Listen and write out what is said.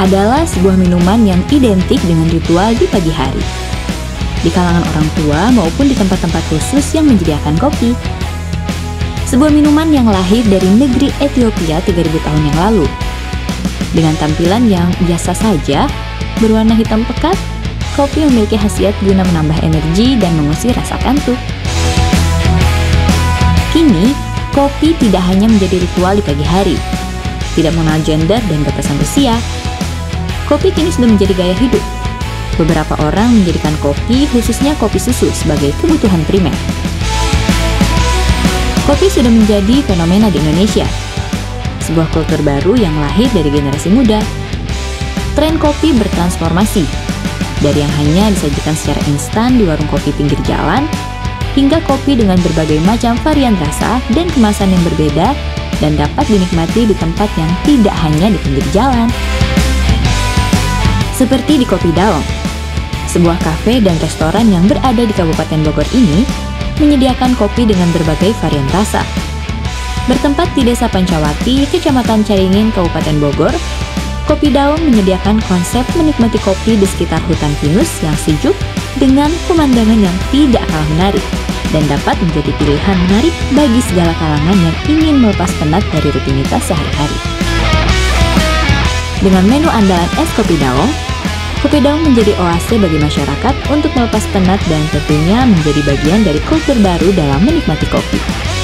adalah sebuah minuman yang identik dengan ritual di pagi hari, di kalangan orang tua maupun di tempat-tempat khusus yang menyediakan kopi. Sebuah minuman yang lahir dari negeri Ethiopia 3000 tahun yang lalu. Dengan tampilan yang biasa saja, berwarna hitam pekat, kopi memiliki khasiat guna menambah energi dan mengusir rasa kantuk. Kini, kopi tidak hanya menjadi ritual di pagi hari, tidak mengenal gender dan batasan usia. Kopi kini sudah menjadi gaya hidup. Beberapa orang menjadikan kopi, khususnya kopi susu, sebagai kebutuhan primer. Kopi sudah menjadi fenomena di Indonesia, sebuah kultur baru yang lahir dari generasi muda. Tren kopi bertransformasi, dari yang hanya disajikan secara instan di warung kopi pinggir jalan, hingga kopi dengan berbagai macam varian rasa dan kemasan yang berbeda dan dapat dinikmati di tempat yang tidak hanya di pinggir jalan. Seperti di Kopi Daong, sebuah kafe dan restoran yang berada di Kabupaten Bogor ini menyediakan kopi dengan berbagai varian rasa. Bertempat di Desa Pancawati, Kecamatan Caringin, Kabupaten Bogor, Kopi Daong menyediakan konsep menikmati kopi di sekitar hutan pinus yang sejuk dengan pemandangan yang tidak kalah menarik dan dapat menjadi pilihan menarik bagi segala kalangan yang ingin melepas penat dari rutinitas sehari-hari. Dengan menu andalan es Kopi Daong menjadi oase bagi masyarakat untuk melepas penat dan tentunya menjadi bagian dari kultur baru dalam menikmati kopi.